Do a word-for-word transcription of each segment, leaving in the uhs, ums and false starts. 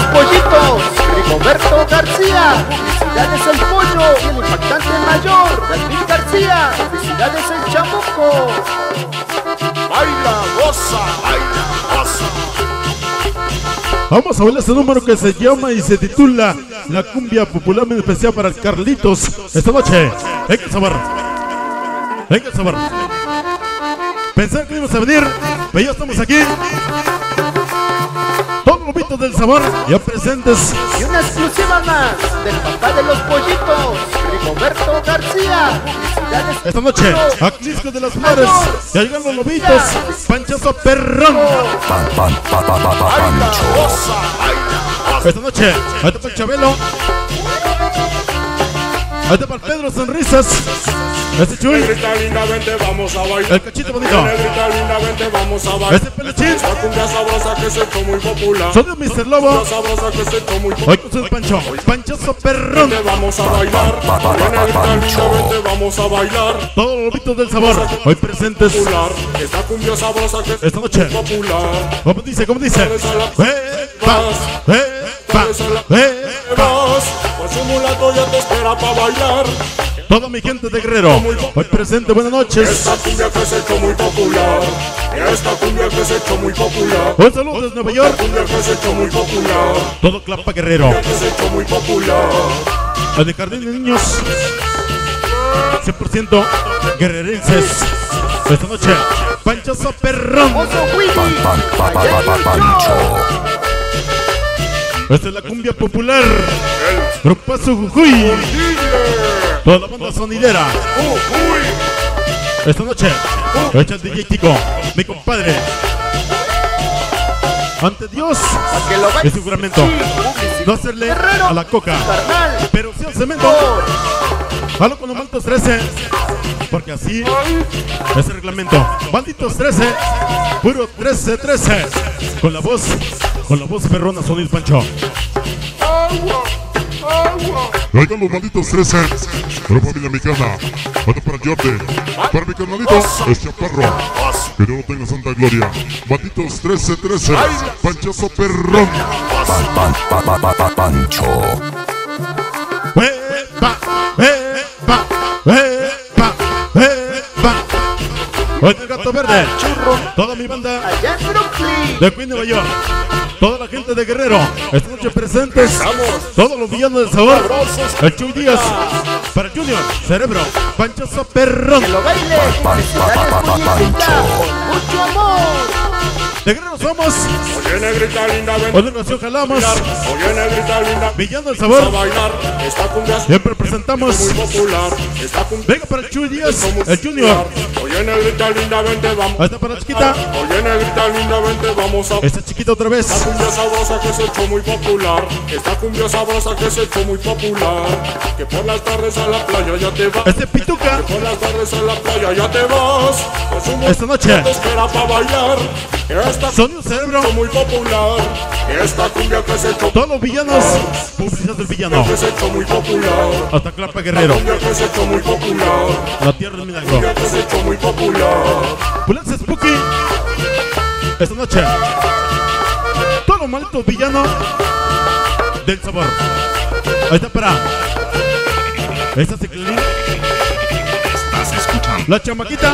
pollitos, Rigoberto García. Felicidades el pollo y el impactante mayor, David García. Felicidades el chamuco. Baila, goza, baila, goza. Vamos a bailar este número que se llama y se titula La cumbia popularmente especial para Carlitos. Esta noche, venga el sabor. Venga el sabor. Pensaba que íbamos a venir, pero ya estamos aquí. Todos los mitos del sabor ya presentes. Y una exclusiva más del papá de los pollitos, Rigoberto García. Felicidades esta noche, a Clisco de las Flores. Ya llegan los lobitos. Panchazo perrón. Pan, pan, pa, pa, pa, pa, Pancho. Esta noche, ahí está para el Chabelo. Ahí está para el Pedro Sonrisas. Este Chuy. Negrita linda, vente, vamos a bailar. El Cachito bonito. Negrita linda, vente, vamos a bailar. Este Pelechín. Esta cumbia sabrosa que se hizo muy popular. Soy mister Lobo. Cumbia sabrosa que se hizo muy Hoy popular. con su Pancho. Panchazo perrón. Vente, vamos a bailar. Pa, pa, pa, pa, Negrita linda, Pancho. vente, vamos a bailar. Todos los lobitos del sabor hoy presentes. Popular. Esta cumbia sabrosa que Esta noche. es popular. ¿Cómo dice? ¿Cómo dice? ¡Epa! ¡Epa! ¡Epa! Pues un mulato ya te espera para bailar. Toda mi gente de Guerrero hoy presente, buenas noches. Esta cumbia que se ha hecho muy popular. Esta cumbia que se ha hecho muy popular. Un saludo desde Nueva York. Esta cumbia que se ha hecho muy popular. Todo Clapa Guerrero. Que se ha hecho muy popular. El de Jardín de Niños cien por ciento guerrerenses. Esta noche, Panchazo perrón. Oso Willy. Pan, pan, pa, pa, pa, pa, Pancho. Esta es la cumbia popular. Grupazo Jujuy. Toda la banda sonidera. Esta noche, echa el D J Tico, mi compadre. Ante Dios, Que lo es un juramento. No hacerle a la coca, carnal. pero sí al cemento. Jalo con los malditos trece, porque así es el reglamento. Malditos trece, puro trece trece. Con la voz, con la voz perrona, sonido Pancho. Oigan los malditos trece, pero familia mexicana, mata para Jordi, para mi carnalito, es Chaparro, que no lo tenga santa gloria. Malditos trece trece, Panchazo perrón. Pan, pan, pa, pa, pa, pa, Pancho. ¡Epa! ¡Epa! ¡Epa! ¡Epa! Hoy el Gato Verde, toda mi banda Allá en Brooklyn. de Queen, Nueva York. Toda la gente de Guerrero, esta noche presentes. Todos los villanos del sabor. El Chuy Díaz, para Junior, Cerebro, Panchazo perrón. Que lo baile. Pan, pa, pa, pa, pa, Felicidades, Pancho. con mucho amor. De Guerrero somos, Oye, negrita linda, hoy vente de Nación jalamos. a Oye, negrita linda, Villano del a sabor, bailar. Esta cumbia es siempre presentamos. muy popular. Esta cumbia Venga para el Chuy Díaz, es muy el Junior. popular. Oye, negrita linda, vente, vamos. Ahí está para la chiquita. Oye, negrita linda, vente, vamos a. Esta chiquita otra vez. Esta cumbia sabrosa que se ha hecho muy popular. Esta cumbia sabrosa que se ha hecho muy popular. Que por las tardes a la playa ya te vas. Este Pituca, Por las tardes a la playa ya te vas. Pues un esta noche, te espera para bailar. Esta Sonido Cerebro. cumbia muy popular. Esta cumbia que se ha hecho, Todos los villanos, publicidad del villano. que se ha hecho muy popular. Hasta Clapa Guerrero, Cumbia que se ha hecho muy popular. la tierra del milagro. Cumbia que se ha hecho muy popular. Pulense Spooky, esta noche, todos los malditos villanos del sabor. Ahí está para esta ciclín, Estás escuchando. la chamaquita.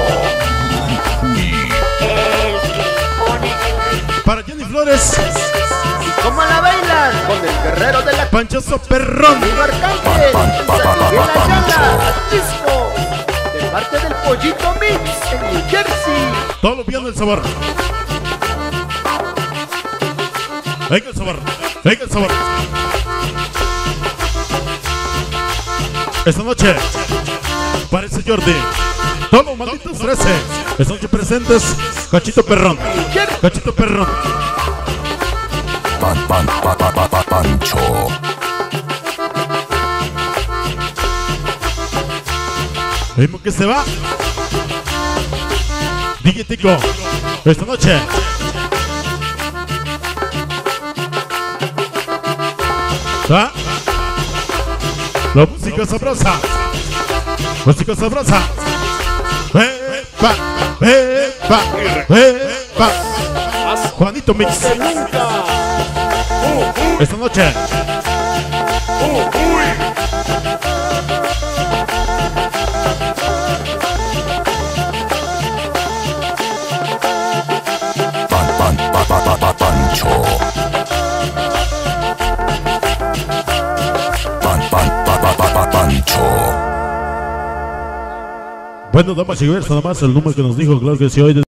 Para Jenny Flores, ¿Y cómo la bailan? Con el guerrero de la Panchazo perrón. Amigo Arcángel. Pan, pan, pa, pa, pa, Miguel pa, Ayala, Pancho. Disco. De parte del Pollito Mix en New Jersey. Todos los villanos del sabor. Venga el sabor, venga el sabor. Esta noche, parece Jordi. Todos los malditos trece. Esta noche presentes, Cachito perrón. Cachito perrón. Pan, pan, pa, pa, pa, pa, Pancho. Ritmo que se va. D J Tico, esta noche. ¿Ah? La música sabrosa. Música sabrosa. ¡Epa! ¡Epa! ¡Epa! Juanito Mix. Nunca. esta noche. Pan, pan, pa, pa, pa, pa, Pancho. Pan, pan, pa, pa, pa, pa, Pancho. Bueno, damas y caballeros, nada más el número que nos dijo, claro que sí, hoy